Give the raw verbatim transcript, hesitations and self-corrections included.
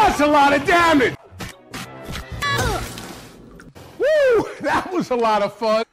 That's a lot of damage! Woo! That was a lot of fun.